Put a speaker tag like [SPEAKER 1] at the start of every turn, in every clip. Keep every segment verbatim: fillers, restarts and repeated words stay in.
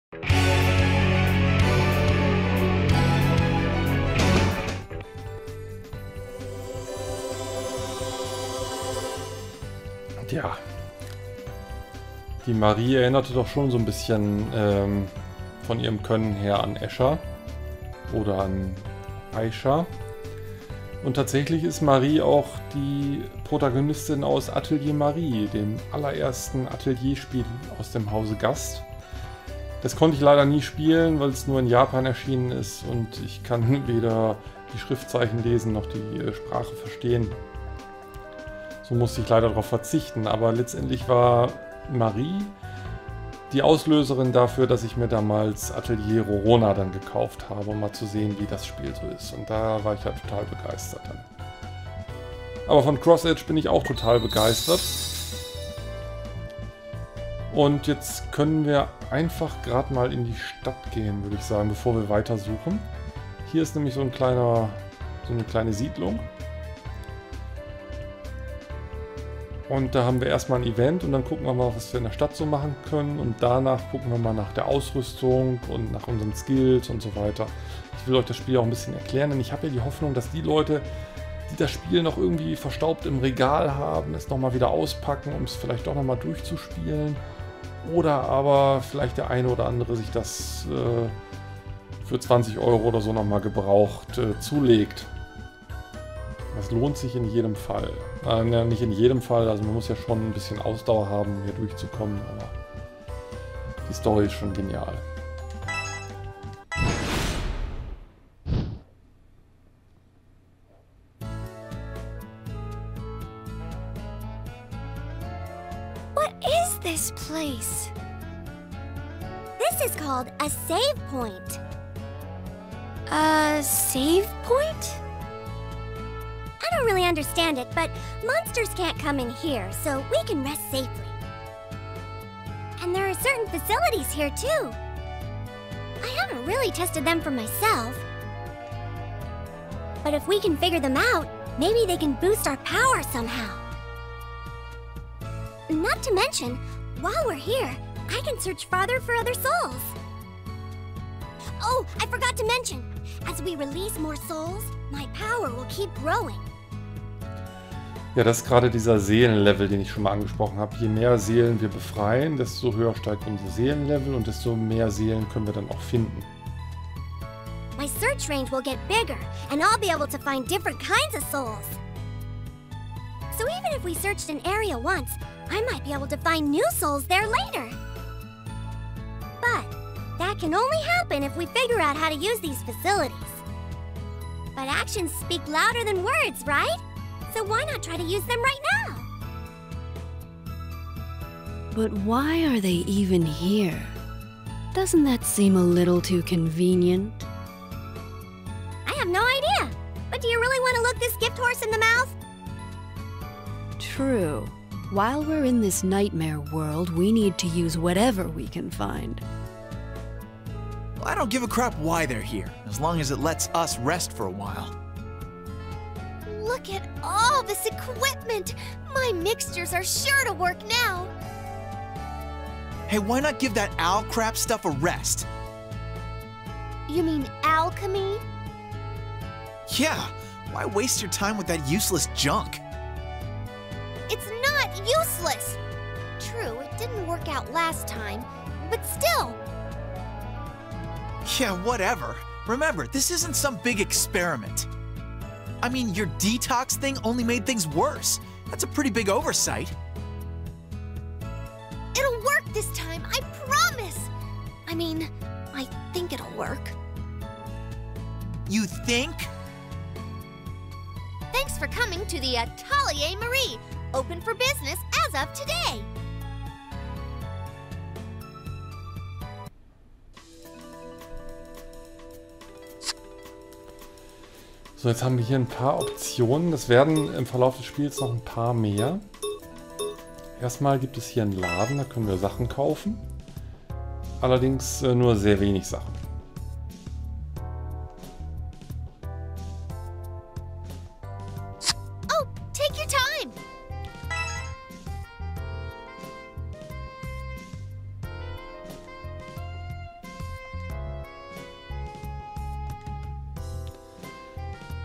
[SPEAKER 1] Ja. Die Marie erinnerte doch schon so ein bisschen ähm, von ihrem Können her an Escher oder an Aisha. Und tatsächlich ist Marie auch die Protagonistin aus Atelier Marie, dem allerersten Atelierspiel aus dem Hause Gast. Das konnte ich leider nie spielen, weil es nur in Japan erschienen ist und ich kann weder die Schriftzeichen lesen noch die äh, Sprache verstehen. So musste ich leider darauf verzichten, aber letztendlich war Marie die Auslöserin dafür, dass ich mir damals Atelier Rorona dann gekauft habe, um mal zu sehen, wie das Spiel so ist. Und da war ich ja total begeistert dann. Aber von Cross Edge bin ich auch total begeistert. Und jetzt können wir einfach gerade mal in die Stadt gehen, würde ich sagen, bevor wir weitersuchen. Hier ist nämlich so ein kleiner, so eine kleine Siedlung. Und da haben wir erstmal ein Event und dann gucken wir mal, was wir in der Stadt so machen können. Und danach gucken wir mal nach der Ausrüstung und nach unseren Skills und so weiter. Ich will euch das Spiel auch ein bisschen erklären, denn ich habe ja die Hoffnung, dass die Leute, die das Spiel noch irgendwie verstaubt im Regal haben, es nochmal wieder auspacken, um es vielleicht doch nochmal durchzuspielen. Oder aber vielleicht der eine oder andere sich das äh, für zwanzig Euro oder so nochmal gebraucht äh, zulegt. Das lohnt sich in jedem Fall. Äh, ne, nicht in jedem Fall, also man muss ja schon ein bisschen Ausdauer haben, um hier durchzukommen, aber die Story ist schon genial.
[SPEAKER 2] What is this place? This is called a save point. A save point? I don't really understand it, but monsters can't come in here, so we can rest safely. And there are certain facilities here, too. I haven't really tested them for myself. But if we can figure them out, maybe they can boost our power somehow. Not to mention, while we're here, I can search farther for other souls. Oh, I forgot to mention, as we release more souls, my power will keep growing.
[SPEAKER 1] Ja, das ist gerade dieser Seelenlevel, den ich schon mal angesprochen habe. Je mehr Seelen wir befreien, desto höher steigt unser Seelenlevel und desto mehr Seelen können wir dann auch finden.
[SPEAKER 2] My search range will get bigger, and I'll be able to find different kinds of souls. So even if we searched an area once, I might be able to find new souls there later. But that can only happen if we figure out how to use these facilities. But actions speak louder than words, right? So why not try to use them right now?
[SPEAKER 3] But why are they even here? Doesn't that seem a little too convenient?
[SPEAKER 2] I have no idea. But do you really want to look this gift horse in the mouth?
[SPEAKER 3] True. While we're in this nightmare world, we need to use whatever we can find.
[SPEAKER 4] Well, I don't give a crap why they're here, as long as it lets us rest for a while.
[SPEAKER 2] Look at all this equipment! My mixtures are sure to work now!
[SPEAKER 4] Hey, why not give that owl crap stuff a rest?
[SPEAKER 2] You mean alchemy?
[SPEAKER 4] Yeah, why waste your time with that useless junk?
[SPEAKER 2] It's not useless! True, it didn't work out last time, but still!
[SPEAKER 4] Yeah, whatever. Remember, this isn't some big experiment. I mean, your detox thing only made things worse. That's a pretty big oversight.
[SPEAKER 2] It'll work this time, I promise! I mean, I think it'll work.
[SPEAKER 4] You think?
[SPEAKER 2] Thanks for coming to the Atelier Marie, open for business as of today.
[SPEAKER 1] So, jetzt haben wir hier ein paar Optionen. Das werden im Verlauf des Spiels noch ein paar mehr. Erstmal gibt es hier einen Laden, da können wir Sachen kaufen. Allerdings äh, nur sehr wenig Sachen.
[SPEAKER 2] Oh, take your time.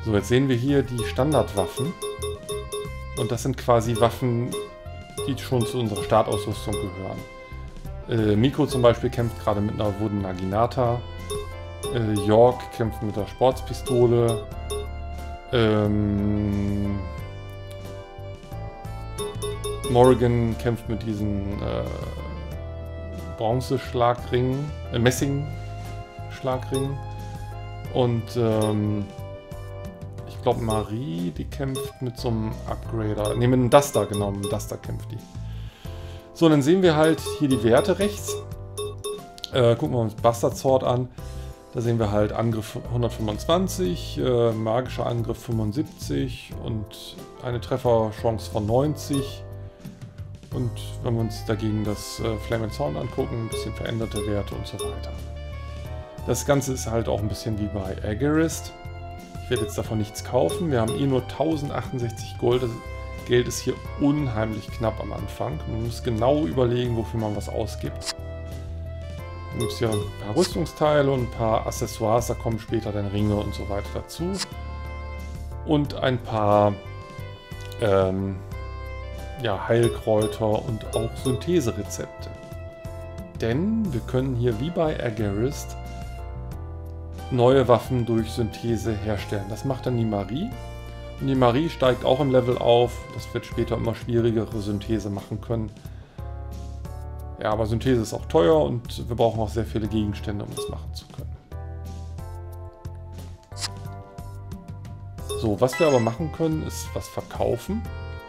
[SPEAKER 1] So, jetzt sehen wir hier die Standardwaffen. Und das sind quasi Waffen, die schon zu unserer Startausrüstung gehören. Äh, Miko zum Beispiel kämpft gerade mit einer Wooden Naginata. Äh, York kämpft mit der Sportspistole. Ähm, Morrigan kämpft mit diesen äh, Bronzeschlagringen, äh, Messing-Schlagringen. Und ähm, ich glaube Marie, die kämpft mit so einem Upgrader. Ne, mit einem Duster, genau, mit einem Duster kämpft die. So, dann sehen wir halt hier die Werte rechts. Äh, gucken wir uns Bastard Sword an. Da sehen wir halt Angriff hundertfünfundzwanzig, äh, magischer Angriff fünfundsiebzig und eine Trefferchance von neunzig. Und wenn wir uns dagegen das äh, Flame and Sound angucken, ein bisschen veränderte Werte und so weiter. Das Ganze ist halt auch ein bisschen wie bei Agarist. Ich werde jetzt davon nichts kaufen. Wir haben eh nur tausendachtundsechzig Gold. Das Geld ist hier unheimlich knapp am Anfang. Man muss genau überlegen, wofür man was ausgibt. Dann gibt es hier ein paar Rüstungsteile und ein paar Accessoires. Da kommen später dann Ringe und so weiter dazu. Und ein paar ähm, ja, Heilkräuter und auch Syntheserezepte. Denn wir können hier wie bei Agarist neue Waffen durch Synthese herstellen. Das macht dann die Marie. Und die Marie steigt auch im Level auf. Das wird später immer schwierigere Synthese machen können. Ja, aber Synthese ist auch teuer und wir brauchen auch sehr viele Gegenstände, um das machen zu können. So, was wir aber machen können, ist was verkaufen.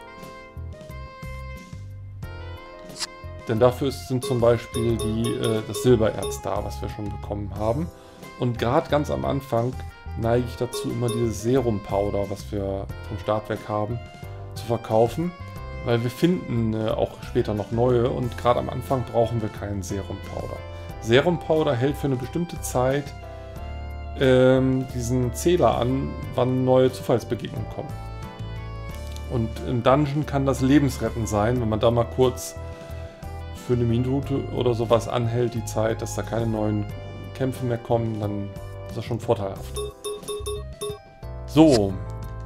[SPEAKER 1] Denn dafür sind zum Beispiel die, äh, das Silbererz da, was wir schon bekommen haben. Und gerade ganz am Anfang neige ich dazu, immer dieses Serum Powder, was wir vom Startwerk haben, zu verkaufen. Weil wir finden äh, auch später noch neue und gerade am Anfang brauchen wir keinen Serum Powder. Serum Powder hält für eine bestimmte Zeit ähm, diesen Zähler an, wann neue Zufallsbegegnungen kommen. Und im Dungeon kann das lebensrettend sein, wenn man da mal kurz für eine Minute oder sowas anhält, die Zeit, dass da keine neuen Kämpfe mehr kommen, dann ist das schon vorteilhaft. So.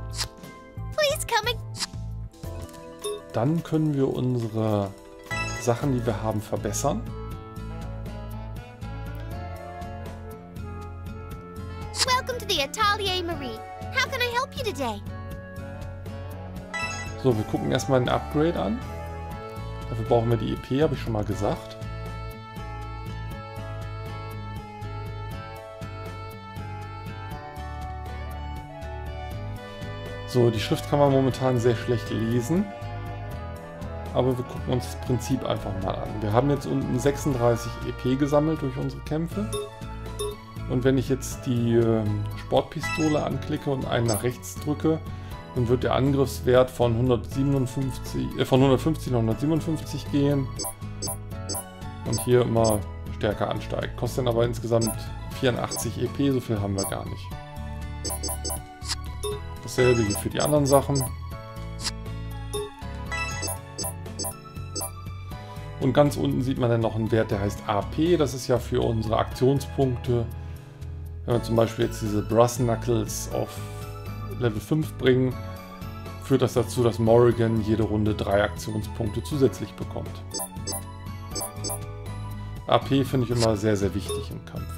[SPEAKER 1] Dann können wir unsere Sachen, die wir haben, verbessern.
[SPEAKER 2] Welcome to the Atelier Marie. How can I help you today?
[SPEAKER 1] So, wir gucken erstmal ein Upgrade an. Dafür brauchen wir die E P, habe ich schon mal gesagt. So, die Schrift kann man momentan sehr schlecht lesen. Aber wir gucken uns das Prinzip einfach mal an. Wir haben jetzt unten sechsunddreißig E P gesammelt durch unsere Kämpfe. Und wenn ich jetzt die äh, Sportpistole anklicke und einen nach rechts drücke, dann wird der Angriffswert von, hundertsiebenundfünfzig, äh, von hundertfünfzig nach hundertsiebenundfünfzig gehen. Und hier immer stärker ansteigen. Kostet dann aber insgesamt vierundachtzig E P, so viel haben wir gar nicht. Dasselbe hier für die anderen Sachen. Und ganz unten sieht man dann noch einen Wert, der heißt A P. Das ist ja für unsere Aktionspunkte. Wenn wir zum Beispiel jetzt diese Brass Knuckles auf Level fünf bringen, führt das dazu, dass Morrigan jede Runde drei Aktionspunkte zusätzlich bekommt. A P finde ich immer sehr, sehr wichtig im Kampf.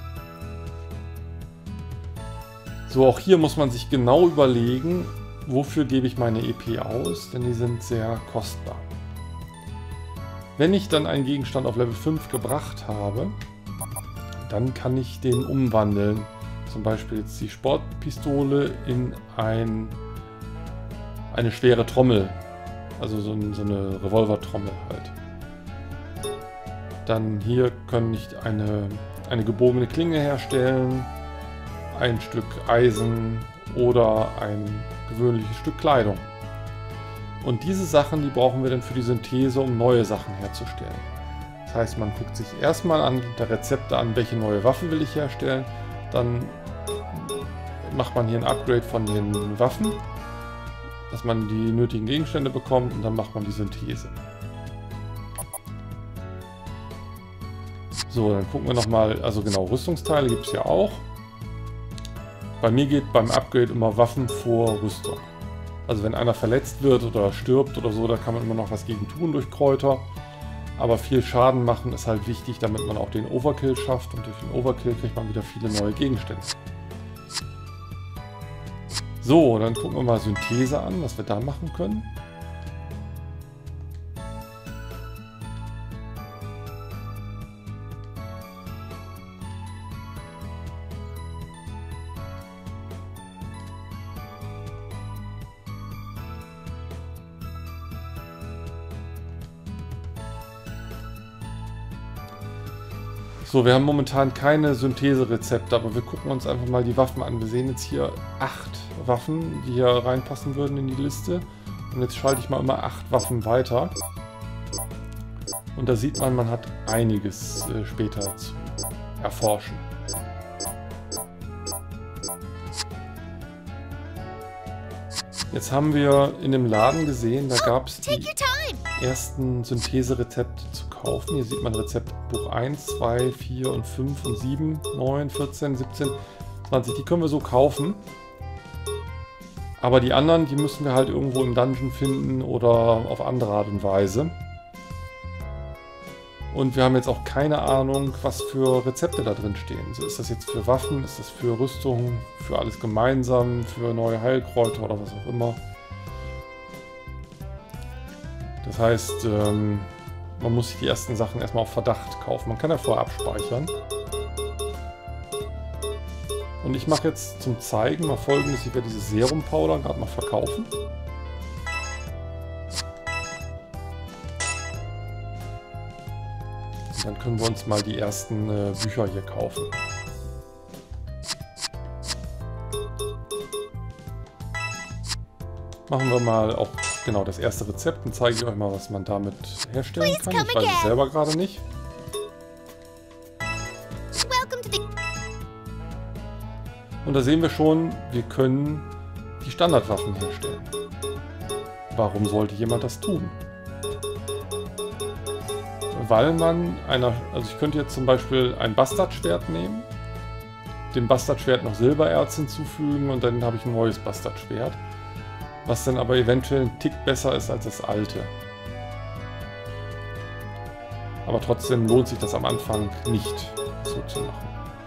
[SPEAKER 1] So, auch hier muss man sich genau überlegen, wofür gebe ich meine E P aus, denn die sind sehr kostbar. Wenn ich dann einen Gegenstand auf Level fünf gebracht habe, dann kann ich den umwandeln. Zum Beispiel jetzt die Sportpistole in ein, eine schwere Trommel. Also so, ein, so eine Revolvertrommel halt. Dann hier kann ich eine, eine gebogene Klinge herstellen, ein Stück Eisen oder ein gewöhnliches Stück Kleidung. Und diese Sachen, die brauchen wir dann für die Synthese, um neue Sachen herzustellen. Das heißt, man guckt sich erstmal an der Rezepte an, welche neue Waffen will ich herstellen. Dann macht man hier ein Upgrade von den Waffen, dass man die nötigen Gegenstände bekommt und dann macht man die Synthese. So, dann gucken wir nochmal, also genau, Rüstungsteile gibt es ja auch. Bei mir geht beim Upgrade immer Waffen vor Rüstung. Also wenn einer verletzt wird oder stirbt oder so, da kann man immer noch was gegen tun durch Kräuter. Aber viel Schaden machen ist halt wichtig, damit man auch den Overkill schafft. Und durch den Overkill kriegt man wieder viele neue Gegenstände. So, dann gucken wir mal Synthese an, was wir da machen können. So, wir haben momentan keine Synthese-Rezepte, aber wir gucken uns einfach mal die Waffen an. Wir sehen jetzt hier acht Waffen, die hier reinpassen würden in die Liste. Und jetzt schalte ich mal immer acht Waffen weiter. Und da sieht man, man hat einiges äh, später zu erforschen. Jetzt haben wir in dem Laden gesehen, da gab es die ersten Synthese-Rezepte zu kaufen. Hier sieht man Rezeptbuch eins, zwei, vier und fünf und sieben, neun, vierzehn, siebzehn, zwanzig. Die können wir so kaufen. Aber die anderen, die müssen wir halt irgendwo im Dungeon finden oder auf andere Art und Weise. Und wir haben jetzt auch keine Ahnung, was für Rezepte da drin stehen. Also ist das jetzt für Waffen, ist das für Rüstung, für alles gemeinsam, für neue Heilkräuter oder was auch immer. Das heißt, ähm, man muss sich die ersten Sachen erstmal auf Verdacht kaufen. Man kann ja vorher abspeichern. Und ich mache jetzt zum Zeigen mal Folgendes. Ich werde diese Serum Powder gerade mal verkaufen. Und dann können wir uns mal die ersten äh, Bücher hier kaufen. Machen wir mal auch genau das erste Rezept und zeige ich euch mal, was man damit herstellen kann. Ich weiß es selber gerade nicht. Und da sehen wir schon, wir können die Standardwaffen herstellen. Warum sollte jemand das tun? Weil man einer, also ich könnte jetzt zum Beispiel ein Bastardschwert nehmen, dem Bastardschwert noch Silbererz hinzufügen und dann habe ich ein neues Bastardschwert, was dann aber eventuell ein Tick besser ist als das alte. Aber trotzdem lohnt sich das am Anfang nicht, so zu machen.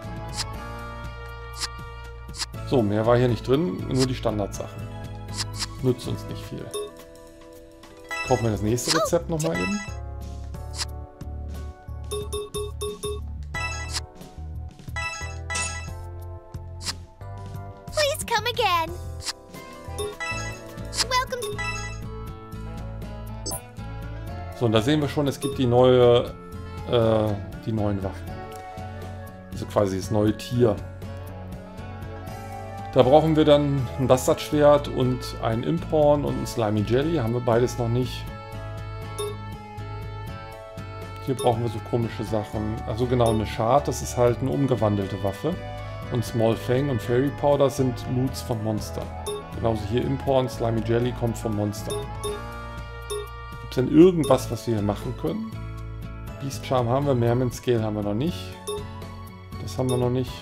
[SPEAKER 1] So, mehr war hier nicht drin, nur die Standardsachen. Nützt uns nicht viel. Kaufen wir das nächste Rezept nochmal eben.
[SPEAKER 2] Please come again. Welcome to...
[SPEAKER 1] So, und da sehen wir schon, es gibt die neue, äh, die neuen Waffen. Also quasi das neue Tier. Da brauchen wir dann ein Bastardschwert und ein Imphorn und ein Slimy Jelly. Haben wir beides noch nicht. Hier brauchen wir so komische Sachen. Also genau, eine Shard, das ist halt eine umgewandelte Waffe. Und Small Fang und Fairy Powder sind Loots vom Monster. Genauso hier Imphorn, Slimy Jelly kommt vom Monster. Gibt es denn irgendwas, was wir hier machen können? Beast Charm haben wir, Merman Scale haben wir noch nicht. Das haben wir noch nicht.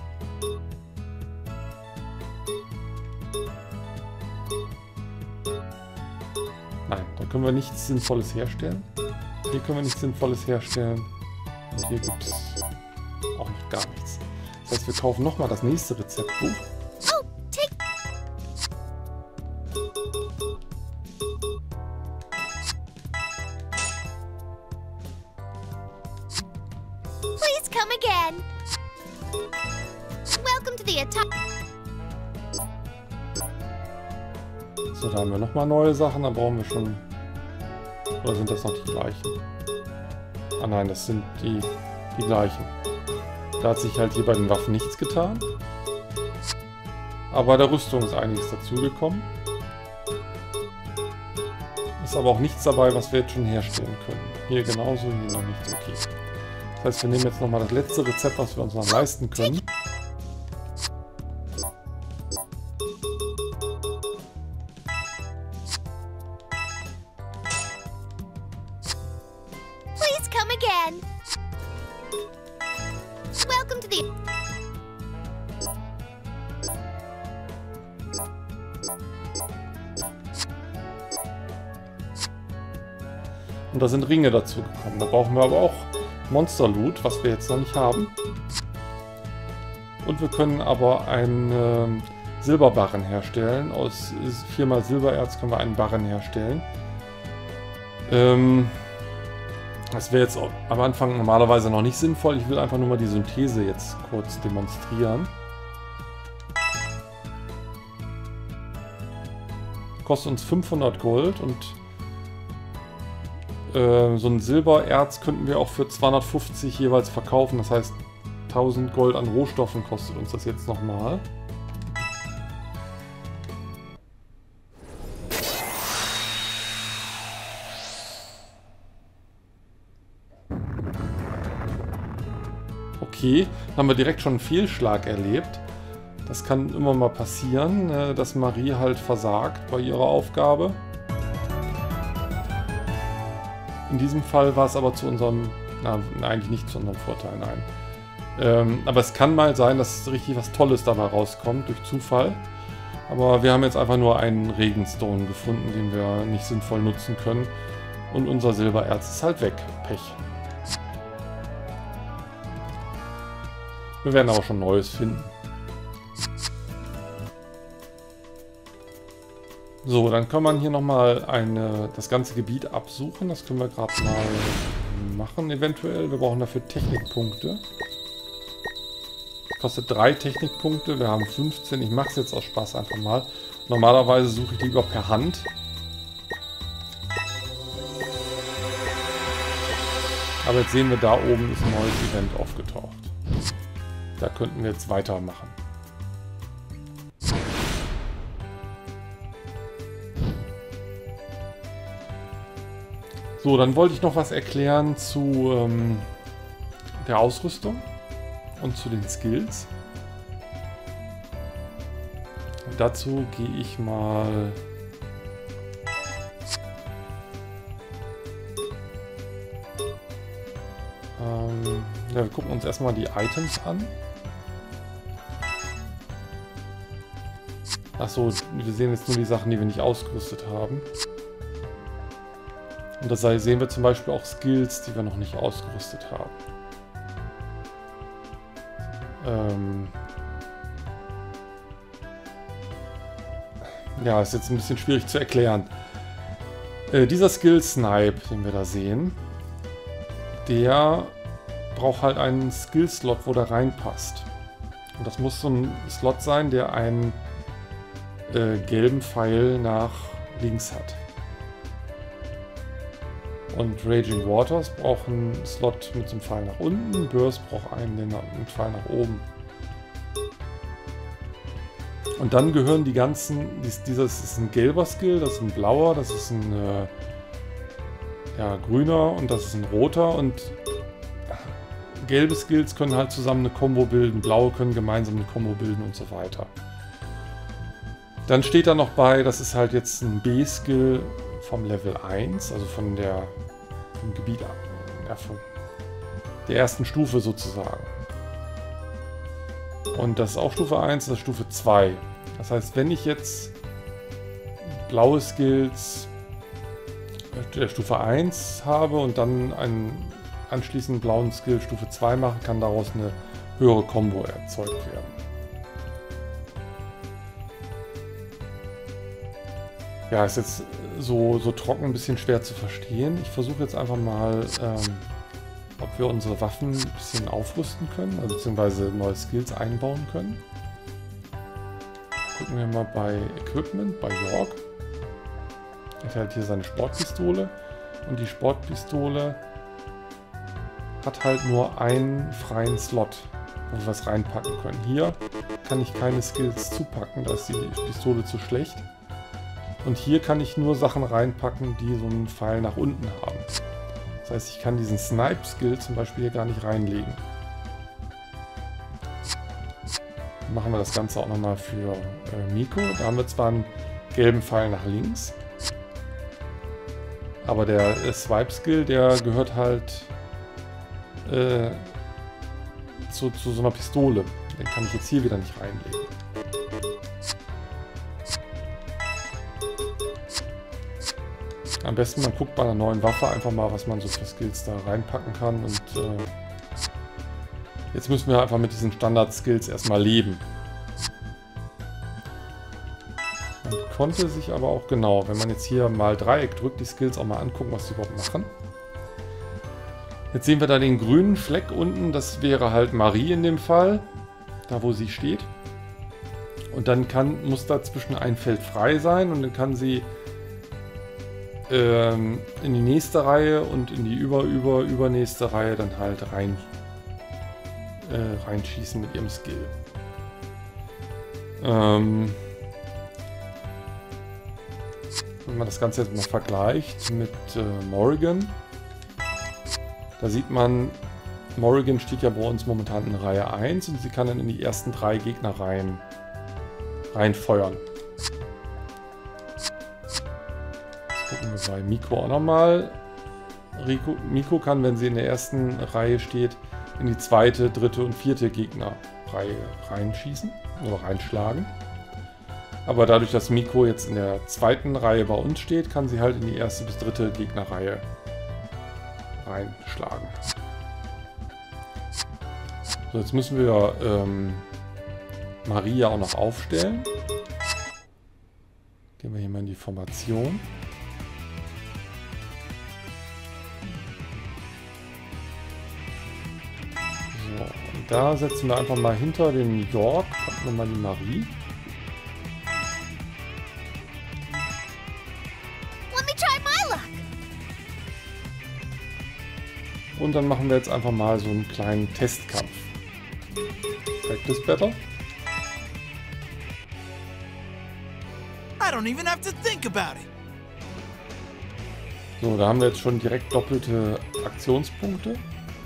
[SPEAKER 1] Nein, da können wir nichts Sinnvolles herstellen. Hier können wir nichts Sinnvolles herstellen. Und hier gibt es auch noch gar nichts. Das heißt, wir kaufen nochmal das nächste Rezeptbuch.
[SPEAKER 2] Oh, take... Please come again. Welcome to the attack.
[SPEAKER 1] So, da haben wir nochmal neue Sachen, da brauchen wir schon... Oder sind das noch die gleichen? Ah nein, das sind die, die gleichen. Da hat sich halt hier bei den Waffen nichts getan. Aber bei der Rüstung ist einiges dazugekommen. Ist aber auch nichts dabei, was wir jetzt schon herstellen können. Hier genauso, hier noch nichts. Okay. Das heißt, wir nehmen jetzt nochmal das letzte Rezept, was wir uns noch leisten können.
[SPEAKER 2] Please come again. Welcome to the...
[SPEAKER 1] Und da sind Ringe dazu gekommen. Da brauchen wir aber auch Monster-Loot, was wir jetzt noch nicht haben. Und wir können aber einen ähm, Silberbarren herstellen. Aus viermal Silbererz können wir einen Barren herstellen. Ähm, das wäre jetzt am Anfang normalerweise noch nicht sinnvoll. Ich will einfach nur mal die Synthese jetzt kurz demonstrieren. Kostet uns fünfhundert Gold und äh, so ein Silbererz könnten wir auch für zweihundertfünfzig jeweils verkaufen. Das heißt, tausend Gold an Rohstoffen kostet uns das jetzt nochmal. Okay, haben wir direkt schon einen Fehlschlag erlebt. Das kann immer mal passieren, dass Marie halt versagt bei ihrer Aufgabe. In diesem Fall war es aber zu unserem, na, eigentlich nicht zu unserem Vorteil, nein. Ähm, aber es kann mal sein, dass richtig was Tolles dabei rauskommt, durch Zufall. Aber wir haben jetzt einfach nur einen Regenstone gefunden, den wir nicht sinnvoll nutzen können. Und unser Silbererz ist halt weg. Pech. Wir werden aber schon Neues finden. So, dann kann man hier nochmal eine, das ganze Gebiet absuchen. Das können wir gerade mal machen eventuell. Wir brauchen dafür Technikpunkte. Kostet drei Technikpunkte. Wir haben fünfzehn. Ich mache es jetzt aus Spaß einfach mal. Normalerweise suche ich lieber per Hand. Aber jetzt sehen wir, da oben ist ein neues Event aufgetaucht. Da könnten wir jetzt weitermachen. So, dann wollte ich noch was erklären zu ähm, der Ausrüstung und zu den Skills. Dazu gehe ich mal ähm, ja, wir gucken uns erstmal die Items an. Achso, wir sehen jetzt nur die Sachen, die wir nicht ausgerüstet haben. Und da sehen wir zum Beispiel auch Skills, die wir noch nicht ausgerüstet haben. Ähm ja, ist jetzt ein bisschen schwierig zu erklären. Äh, dieser Skill Snipe, den wir da sehen, der braucht halt einen Skill-Slot, wo der reinpasst. Und das muss so ein Slot sein, der einen äh, gelben Pfeil nach links hat. Und Raging Waters braucht einen Slot mit so einem Pfeil nach unten. Burst braucht einen mit einem Pfeil nach oben. Und dann gehören die ganzen... Dieses ist ein gelber Skill, das ist ein blauer, das ist ein äh, ja, grüner und das ist ein roter. Und gelbe Skills können halt zusammen eine Combo bilden, blaue können gemeinsam eine Combo bilden und so weiter. Dann steht da noch bei, das ist halt jetzt ein B-Skill vom Level eins, also von der vom Gebiet, ja, von der ersten Stufe sozusagen. Und das ist auch Stufe eins, das ist Stufe zwei. Das heißt, wenn ich jetzt blaue Skills der Stufe eins habe und dann einen anschließend blauen Skill Stufe zwei mache, kann daraus eine höhere Combo erzeugt werden. Ja, ist jetzt so, so trocken ein bisschen schwer zu verstehen. Ich versuche jetzt einfach mal, ähm, ob wir unsere Waffen ein bisschen aufrüsten können, also beziehungsweise neue Skills einbauen können. Gucken wir mal bei Equipment, bei York. Er hat hier seine Sportpistole und die Sportpistole hat halt nur einen freien Slot, wo wir was reinpacken können. Hier kann ich keine Skills zupacken, da ist die Pistole zu schlecht. Und hier kann ich nur Sachen reinpacken, die so einen Pfeil nach unten haben. Das heißt, ich kann diesen Snipe-Skill zum Beispiel hier gar nicht reinlegen. Dann machen wir das Ganze auch nochmal für äh, Miko. Da haben wir zwar einen gelben Pfeil nach links, aber der äh, Swipe-Skill, der gehört halt äh, zu, zu so einer Pistole. Den kann ich jetzt hier wieder nicht reinlegen. Am besten man guckt bei einer neuen Waffe einfach mal, was man so für Skills da reinpacken kann. Und äh, jetzt müssen wir einfach mit diesen Standard-Skills erstmal leben. Man konnte sich aber auch genau, wenn man jetzt hier mal Dreieck drückt, die Skills auch mal angucken, was die überhaupt machen. Jetzt sehen wir da den grünen Fleck unten, das wäre halt Marie in dem Fall, da wo sie steht. Und dann kann, muss dazwischen ein Feld frei sein und dann kann sie ähm, in die nächste Reihe und in die über, über, übernächste Reihe dann halt rein, äh, reinschießen mit ihrem Skill. Ähm, wenn man das Ganze jetzt mal vergleicht mit äh, Morrigan, da sieht man, Morrigan steht ja bei uns momentan in Reihe eins und sie kann dann in die ersten drei Gegnerreihen reinfeuern. Jetzt gucken wir bei Miko auch nochmal. Miko kann, wenn sie in der ersten Reihe steht, in die zweite, dritte und vierte Gegnerreihe reinschießen oder reinschlagen. Aber dadurch, dass Miko jetzt in der zweiten Reihe bei uns steht, kann sie halt in die erste bis dritte Gegnerreihe reinschlagen. So, jetzt müssen wir ähm, Maria auch noch aufstellen. Gehen wir hier mal in die Formation. So, und da setzen wir einfach mal hinter den York, packen wir mal die Marie. Und dann machen wir jetzt einfach mal so einen kleinen Testkampf. Practice Battle.
[SPEAKER 4] I don't even have to think about it.
[SPEAKER 1] So, da haben wir jetzt schon direkt doppelte Aktionspunkte.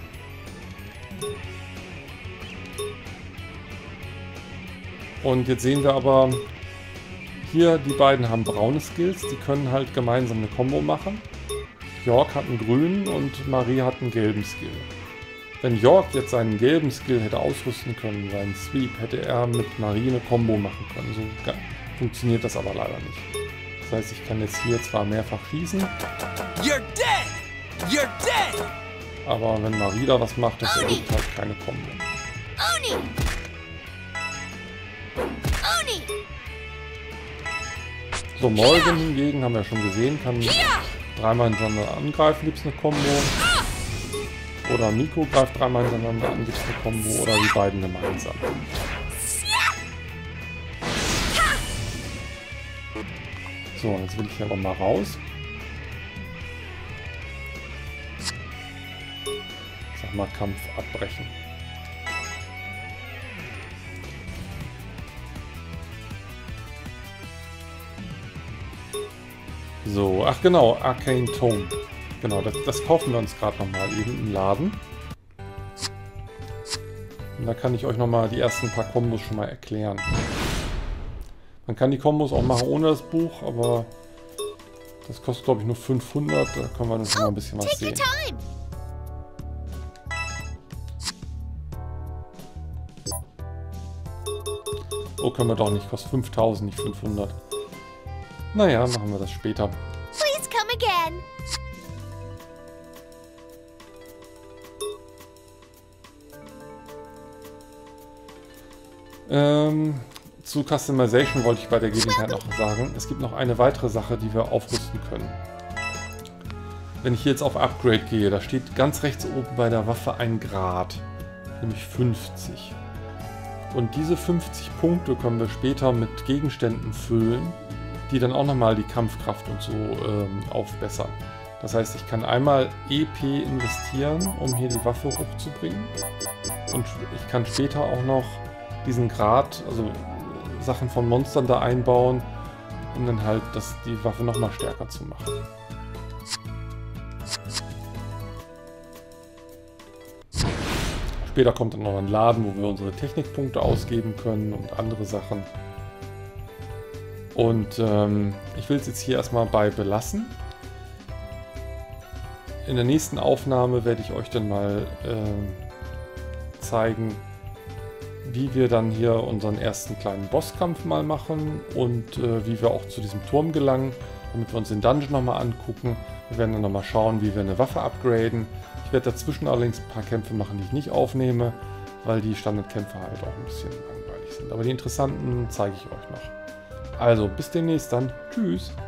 [SPEAKER 1] Und jetzt sehen wir aber, hier die beiden haben braune Skills, die können halt gemeinsam eine Combo machen. York hat einen grünen und Marie hat einen gelben Skill. Wenn York jetzt seinen gelben Skill hätte ausrüsten können, seinen Sweep, hätte er mit Marie eine Combo machen können. So funktioniert das aber leider nicht. Das heißt, ich kann jetzt hier zwar mehrfach schießen,
[SPEAKER 4] You're dead! You're dead!
[SPEAKER 1] aber wenn Marie da was macht, das ergibt halt keine Combo.
[SPEAKER 2] Oni! Oni!
[SPEAKER 1] So, Morrigan hingegen, haben wir schon gesehen, kann dreimal hintereinander angreifen, gibt es eine Combo. Oder Miko greift dreimal hintereinander an, gibt es eine Combo. Oder die beiden gemeinsam. So, jetzt will ich hier aber mal raus. Sag mal, Kampf abbrechen. So, ach genau, Arcane Tome. Genau, das, das kaufen wir uns gerade nochmal eben im Laden. Und da kann ich euch nochmal die ersten paar Kombos schon mal erklären. Man kann die Kombos auch machen ohne das Buch, aber das kostet glaube ich nur fünfhundert. Da können wir dann schon mal ein bisschen was sehen. Oh, können wir doch nicht. Kostet fünftausend, nicht fünfhundert. Naja, machen wir das später.
[SPEAKER 2] Please come again.
[SPEAKER 1] Ähm, zu Customization wollte ich bei der Gelegenheit noch sagen. Es gibt noch eine weitere Sache, die wir aufrüsten können. Wenn ich hier jetzt auf Upgrade gehe, da steht ganz rechts oben bei der Waffe ein Grad, nämlich fünfzig. Und diese fünfzig Punkte können wir später mit Gegenständen füllen, die dann auch nochmal die Kampfkraft und so ähm, aufbessern. Das heißt, ich kann einmal E P investieren, um hier die Waffe hochzubringen. Und ich kann später auch noch diesen Grad, also Sachen von Monstern da einbauen, um dann halt das, die Waffe nochmal stärker zu machen. Später kommt dann noch ein Laden, wo wir unsere Technikpunkte ausgeben können und andere Sachen. Und ähm, ich will es jetzt hier erstmal bei belassen. In der nächsten Aufnahme werde ich euch dann mal äh, zeigen, wie wir dann hier unseren ersten kleinen Bosskampf mal machen und äh, wie wir auch zu diesem Turm gelangen damit wir uns den Dungeon nochmal angucken. Wir werden dann nochmal schauen, wie wir eine Waffe upgraden. Ich werde dazwischen allerdings ein paar Kämpfe machen, die ich nicht aufnehme, weil die Standardkämpfe halt auch ein bisschen langweilig sind. Aber die interessanten zeige ich euch noch. Also, bis demnächst dann. Tschüss!